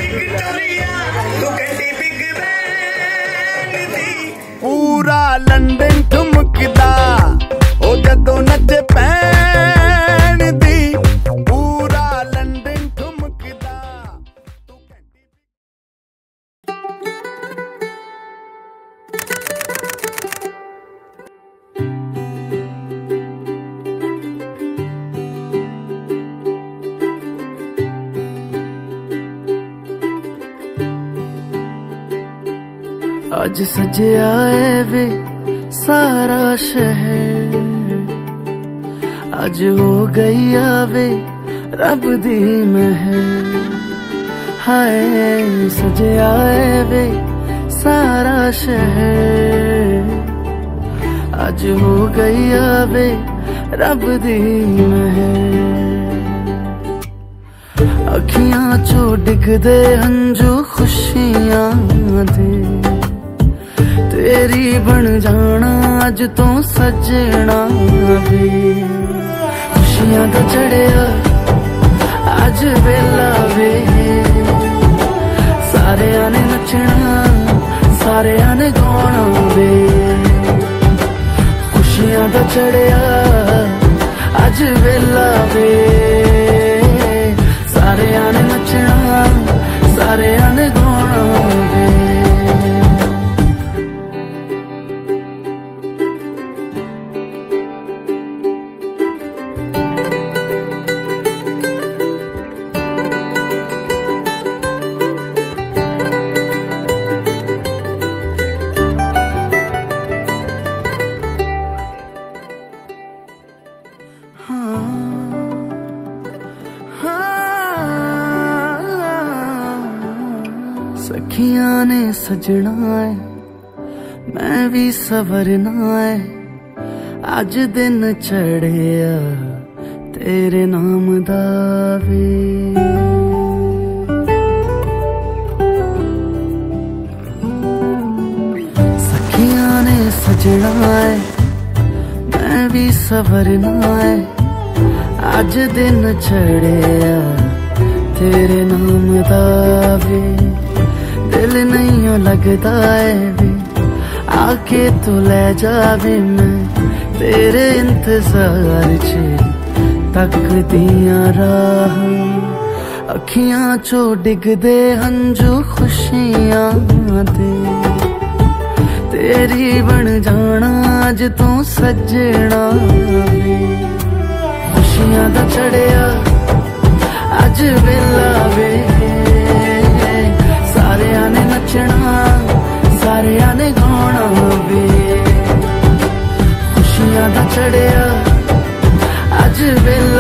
पूरा लंदन ठुमकदा ओ जदों नचे पैन दी, पूरा लंदन ठुमकदा। आज सजया है वे सारा शहर, आज हो गई आवे रब दी महर। हाय सजया है वे सारा शहर, आज हो गई आवे रब दी महर। अखियां चो डिगदे हंजू खुशियां दे, तेरी बन जाना अज तो सजना वे। खुशियां दा चढ़िया अज वेला वे, सारेयां ने नचना सारेयां ने गाना वे। खुशियां दा चढ़िया अज वेला वे, सारेयां ने नचना सारेयां ने गाना वे। सखियां ने सजना है मैं भी सवरना है, अज दिन चढ़िया तेरे नाम दा वे। सखियां ने सजना है मैं भी सवरना है, अज दिन चढ़िया तेरे नाम दा वे। दिल नहीं लगता है वे आके तू ले जावे, मैं तेरे इंतजार च तकदियां राह। अखियां चो डिगदे हंजू खुशियां दे, तेरी बन जाना अज तू सजना वे। खुशियां दा चढ़िया अज वेला वे, सारेयां ने नचना सारेयां ने गाना वे। खुशियां दा चढ़िया अज वेला